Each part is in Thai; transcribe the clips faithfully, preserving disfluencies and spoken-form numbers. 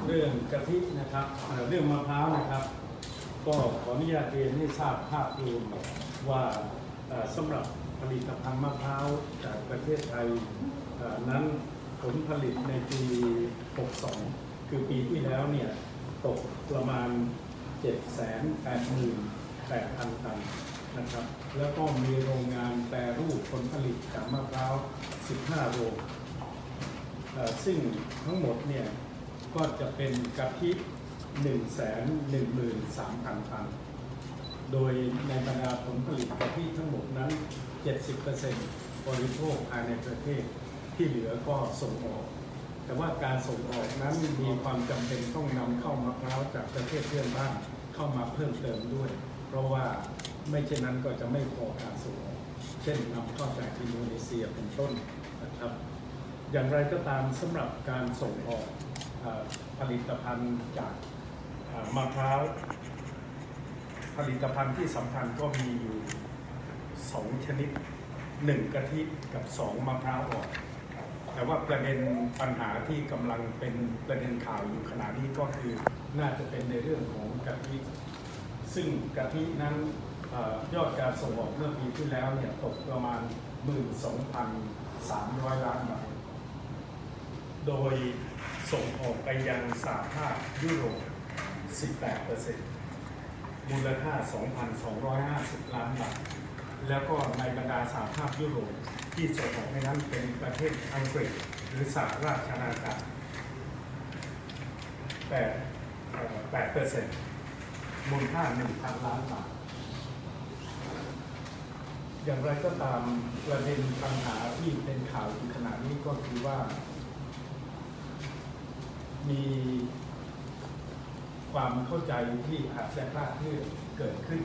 เรื่องกะทินะครับเรื่องมะพร้าวนะครับก็ขออนุญาตเรียนให้ทราบภาพรวมว่าสำหรับผลิตภัณฑ์มะพร้าวจากประเทศไทยนั้นผลผลิตในปี หกสอง คือปีที่แล้วเนี่ยตกประมาณ เจ็ดแสนแปดหมื่นแปดพัน ตันนะครับแล้วก็มีโรงงานแปรรูปผลผลิตจากมะพร้าว สิบห้า โรงซึ่งทั้งหมดเนี่ยก็จะเป็นกะทิ หนึ่งแสนหนึ่งหมื่นสามพัน ตันโดยในบรรดาผลผลิตกะทิทั้งหมดนั้น เจ็ดสิบเปอร์เซ็นต์ บริโภคภายในประเทศที่เหลือก็ส่งออกแต่ว่าการส่งออกนั้นมีความจำเป็นต้องนำเข้ามะพร้าวจากประเทศเพื่อนบ้านเข้ามาเพิ่มเติมด้วยเพราะว่าไม่เช่นนั้นก็จะไม่พอการส่งออกเช่นนำเข้าจากอินโดนีเซียเป็นต้นนะครับอย่างไรก็ตามสำหรับการส่งออกผลิตภัณฑ์จากมะพร้าวผลิตภัณฑ์ที่สำคัญก็มีอยู่สองชนิดหนึ่งกะทิกับสองมะพร้าวอ่อนแต่ว่าประเด็นปัญหาที่กำลังเป็นประเด็นข่าวอยู่ขณะนี้ก็คือน่าจะเป็นในเรื่องของกะทิซึ่งกะทินั้นยอดการส่งออกเมื่อปีที่แล้วเนี่ยตกประมาณ หนึ่งหมื่นสองพันสามร้อย ล้านบาทโดยส่งออกไปยังสหภาพยุโรป สิบแปดเปอร์เซ็นต์ มูลค่า สองพันสองร้อยห้าสิบ ล้านบาทแล้วก็ในบรรดาสหภาพยุโรปที่ส่งออกในนั้นเป็นประเทศอังกฤษหรือสหราชอาณาจักรแปดเปอร์เซ็นต์ มูลค่า หนึ่งพัน ล้านบาทอย่างไรก็ตามประเด็นปัญหาที่เป็นข่าวอยู่ขณะนี้ก็คือว่ามีความเข้าใจที่อาจจะคลาดเคลื่อนเกิดขึ้น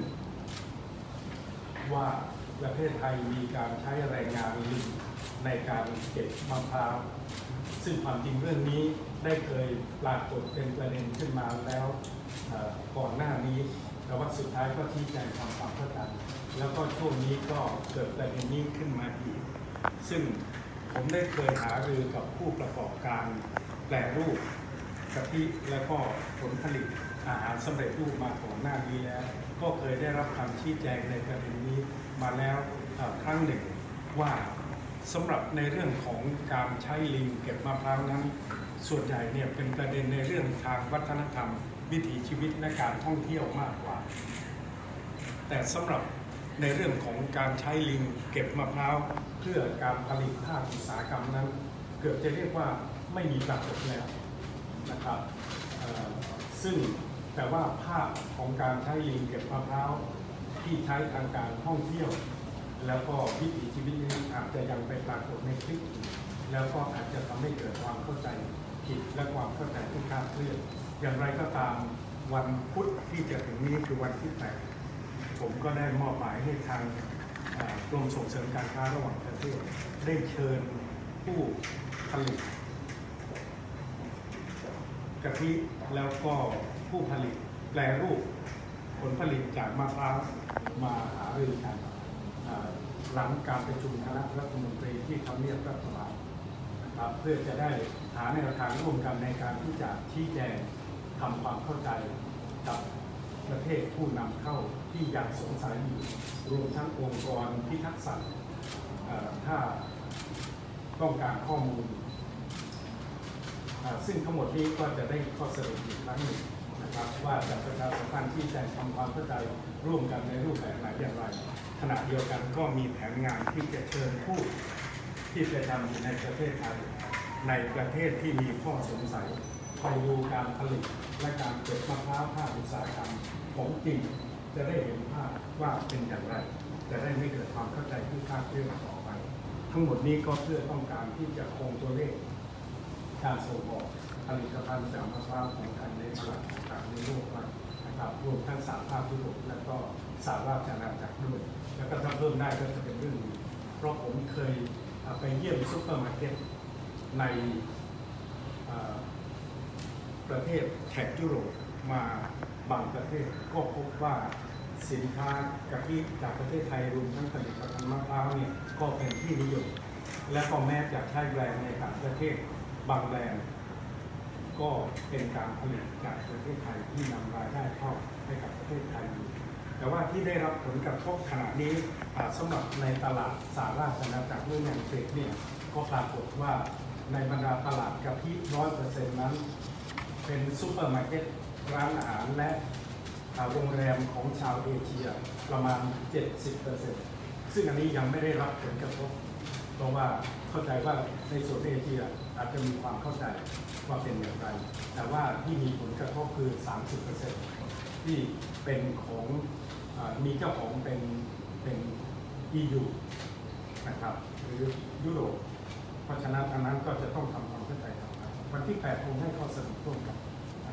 ว่าประเทศไทยมีการใช้แรงงานลิงในการเก็บมะพร้าวซึ่งความจริงเรื่องนี้ได้เคยปรากฏเป็นประเด็นขึ้นมาแล้วก่อนหน้านี้แต่ว่าสุดท้ายก็ชี้แจงทำความเข้าใจแล้วก็ช่วงนี้ก็เกิดประเด็นนี้ขึ้นมาอีกซึ่งผมได้เคยหารือกับผู้ประกอบการแปรรูปกะทิและก็ผลผลิตอาหารสำเร็จรูปมาก่อนหน้านี้แล้วก็เคยได้รับคำชี้แจงในประเด็นนี้มาแล้วครั้งหนึ่งว่าสำหรับในเรื่องของการใช้ลิงเก็บมะพร้าวนั้นส่วนใหญ่เนี่ยเป็นประเด็นในเรื่องทางวัฒนธรรมวิถีชีวิตและการท่องเที่ยวมากกว่าแต่สำหรับในเรื่องของการใช้ลิงเก็บมะพร้าวเพื่อการผลิตภาคอุตสาหกรรมนั้นเกือบจะเรียกว่าไม่มีปรากฏแล้วนะครับซึ่งแต่ว่าภาพของการใช้ลิงเก็บมะพร้าวที่ใช้ทางการท่องเที่ยวแล้วก็วิถีชีวิตนี้อาจจะยังไปปรากฏในคลิปแล้วก็อาจจะทำให้เกิดความเข้าใจผิดและความเข้าใจที่คลาดเคลื่อนอย่างไรก็ตามวันพุธที่จะถึงนี้คือวันที่แปดผมก็ได้มอบหมายให้ทางกรมส่งเสริมการค้าระหว่างประเทศได้เชิญผู้ผลิตกะทิแล้วก็ผู้ผลิตแปรรูปผลผลิตจากมะพร้าวมาหารือกันหลังการประชุมคณะรัฐมนตรีที่ทำเนียบรัฐบาลนะครับเพื่อจะได้หาแนวทางร่วมกันในการที่จะชี้แจงทำความเข้าใจกับประเทศผู้นำเข้าที่ยังสงสัยอยู่รวมทั้งองค์กรพิทักษ์สัตว์ถ้าต้องการข้อมูลซึ่งทั้งหมดนี้ก็จะได้ข้อสรุปอีกครั้งหนึ่งนะครับว่าจะประชาสัมพันธ์ที่จะทำความเข้าใจร่วมกันในรูปแบบไหนอย่างไรขณะเดียวกันก็มีแผนงานที่จะเชิญผู้ที่ประจำอยู่ในประเทศไทยในประเทศที่มีข้อสงสัยไปดูการผลิตและการเก็บมะพร้าวภาคอุตสาหกรรมของจริงจะได้เห็นภาพว่าเป็นอย่างไรจะได้ไม่เกิดความเข้าใจที่คลาดเคลื่อนต่อไปทั้งหมดนี้ก็เพื่อต้องการที่จะคงตัวเลขการส่งออกผลิตภัณฑ์จากมะพร้าวของไทยในตลาดต่างๆในโลกนะครับรวมทั้งสหภาพยุโรปและก็สหราชอาณาจักรด้วยแล้วก็ถ้าเพิ่มได้ก็จะเป็นเรื่องดีเพราะผมเคยไปเยี่ยมซุปเปอร์มาร์เก็ตในประเทศแถบยุโรปมาบางประเทศก็พบว่าสินค้ากะทิจากประเทศไทยรวมทั้งผลิตภัณฑ์มะพร้าวเนี่ยก็เป็นที่นิยมและก็แม้จะใช้แบรนด์ในต่างประเทศบางแบรนด์กก็เป็นการผลิตจากประเทศไทยที่นำรายได้เข้าให้กับประเทศไทยอยู่แต่ว่าที่ได้รับผลกระทบขณะนี้สำหรับในตลาดสหราชอาณาจักรด้วยอย่างเฟกเนี่ยก็ปรากฏว่าในบรรดาตลาดกะทิร้อยเปอร์เซ็นต์นั้นเป็นซูเปอร์มาร์เก็ตร้านอาหารและโรงแรมของชาวเอเชียประมาณ เจ็ดสิบเปอร์เซ็นต์ ซึ่งอันนี้ยังไม่ได้รับผลกระทบเพราะว่าเข้าใจว่าในส่วนเอเชียอาจจะมีความเข้าใจว่าเป็นอย่างไรแต่ว่าที่มีผลกระทบคือ สามสิบเปอร์เซ็นต์ ที่เป็นของมีเจ้าของเป็นเป็น อี ยู นะครับหรือยุโรปเพราะฉะนั้นอันนั้นก็จะต้องทำความเข้าใจกันวันที่แปดคงให้ข้อสรุปร่วมกัน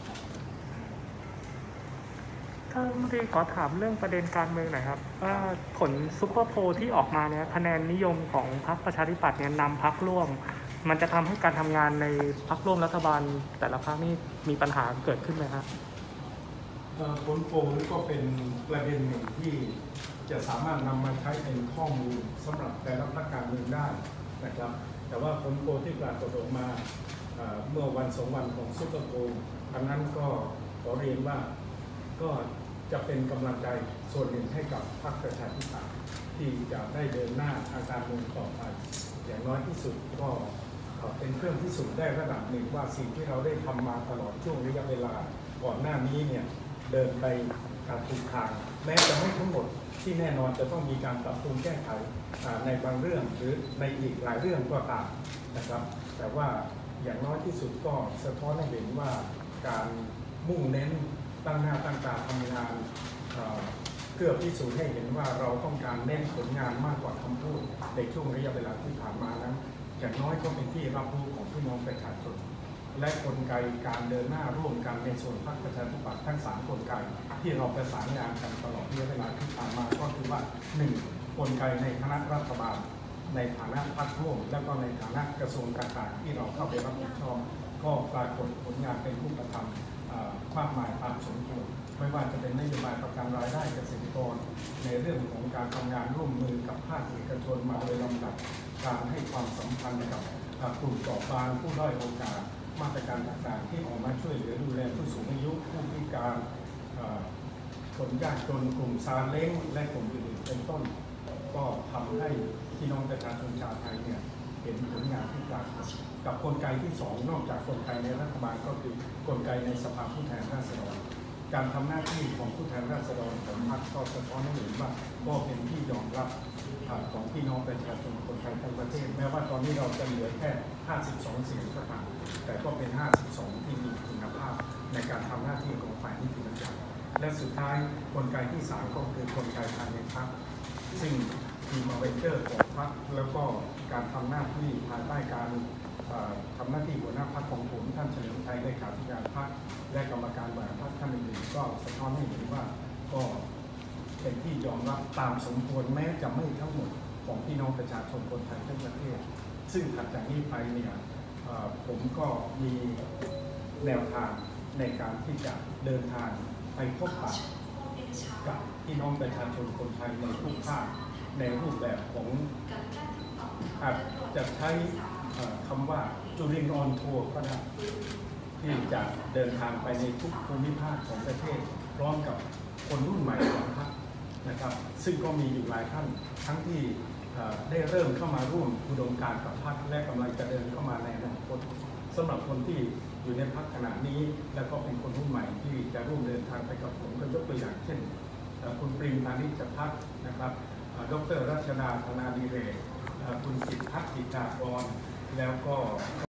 ท่านรัฐมนตรีขอถามเรื่องประเด็นการเมืองหน่อยครับว่าผลซุปเปอร์โพลที่ออกมาเนี่ยคะแนนนิยมของพรรคประชาธิปัตย์เนี่ยนำพรรคร่วมมันจะทำให้การทำงานในพรรคร่วมรัฐบาลแต่ละพรรคนี่มีปัญหาเกิดขึ้นไหมครับผลโพลก็เป็นประเด็นหนึ่งที่จะสามารถนำมาใช้เป็นข้อมูลสำหรับแต่ละพรรคการเมืองได้นะครับแต่ว่าผลโพลที่ปรากฏออกมาเมื่อวันสองวันของซุปเปอร์โพลอันนั้นก็ขอเรียนว่าก็จะเป็นกำลังใจส่วนหนึ่งให้กับพรรคประชาธิปัตย์ที่จะได้เดินหน้าทางการเมืองต่อไปอย่างน้อยที่สุดก็เป็นเครื่องพิสูจน์ได้ระดับหนึ่งว่าสิ่งที่เราได้ทำมาตลอดช่วงระยะเวลาก่อนหน้านี้เนี่ยเดินไปการถูกทางแม้จะไม่ทั้งหมดที่แน่นอนจะต้องมีการปรับปรุงแก้ไขในบางเรื่องหรือในอีกหลายเรื่องก็ตามนะครับแต่ว่าอย่างน้อยที่สุดก็สะท้อนให้เห็นว่าการมุ่งเน้นตั้งหน้าตั้งตาทำงานเพื่อพิสูจน์ให้เห็นว่าเราต้องการเน้นผลงานมากกว่าคำพูดในช่วงระยะเวลาที่ผ่านมานั้นอย่างน้อยก็เป็นที่รับรู้ของพี่น้องประชาชนและกลไกการเดินหน้าร่วมกันในส่วนพรรคประชาธิปัตย์ทั้งสามกลไกที่เราประสานงานกันตลอดระยะเวลาที่ผ่านมาก็คือว่าหนึ่งกลไกในคณะรัฐบาลในฐานะพรรคร่วมและก็ในฐานะกระทรวงต่างๆที่เราเข้าไปรับผิดชอบก็ปรากฏผลงานเป็นรูปธรรมมากมายตามสมควรไม่ว่าจะเป็นนโยบายประกันรายได้เกษตรกรในเรื่องของการทำงานร่วมมือกับภาคเอกชนมาโดยลำดับการให้ความสำคัญกับกลุ่มเปราะบางผู้ด้อยโอกาสมาตรการต่างๆที่ออกมาช่วยเหลือดูแลผู้สูงอายุผู้พิการคนยากจนกลุ่มซาเล้งและกลุ่มอื่นๆเป็นต้นก็ทำให้พี่น้องประชาชนชาวไทยเนี่ยเห็นผลงานที่ปรากฏกับกลไกที่สองนอกจากกลไกในรัฐบาลก็คือกลไกในสภาผู้แทนราษฎรการทำหน้าที่ของผู้แทนราษฎรของพรรคก็สะท้อนให้เห็นว่าก็เป็นที่ยอมรับของพี่น้องประชาชนคนไทยทั้งประเทศแม้ว่าตอนนี้เราจะเหลือแค่ห้าสิบสองเสียงก็ตามแต่ก็เป็นห้าสิบสองที่มีคุณภาพในการทำหน้าที่ของฝ่ายนิติบัญญัติและสุดท้ายกลไกที่สามก็คือกลไกภายในพรรคซึ่งทีมอเวนเจอร์ของพรรคแล้วก็การทำหน้าที่ภายใต้การทำหน้าที่หัวหน้าพรรคของผมท่านเฉลิมชัยเลขาธิการพรรคและกรรมการบริหารพรรคท่านอื่นๆก็สะท้อนให้เห็นว่าก็เป็นที่ยอมรับตามสมควรแม้จะไม่ทั้งหมดของพี่น้องประชาชนคนไทยทั้งประเทศซึ่งถัดจากนี้ไปเนี่ยผมก็มีแนวทางในการที่จะเดินทางไปพบปะกับพี่น้องประชาชนคนไทยในทุกภาคในรูปแบบของอาจจะใช้คำว่าจุรินทร์ออนทัวร์ก็ได้ที่จะเดินทางไปในทุกภูมิภาคของประเทศพร้อมกับคนรุ่นใหม่ของพรรคนะครับซึ่งก็มีอยู่หลายท่านทั้งที่ได้เริ่มเข้ามาร่วมอุดมการณ์กับพรรคและกำลังจะเดินเข้ามาในอนาคตสำหรับคนที่อยู่ในพรรคขณะนี้แล้วก็เป็นคนรุ่นใหม่ที่จะร่วมเดินทางไปกับผมก็ยกตัวอย่างเช่นคุณปริมพานิชจากพรรคนะครับดร.รัชดาธนาดิเรกคุณสิทธิพัฒน์กิจจากรแล้วก็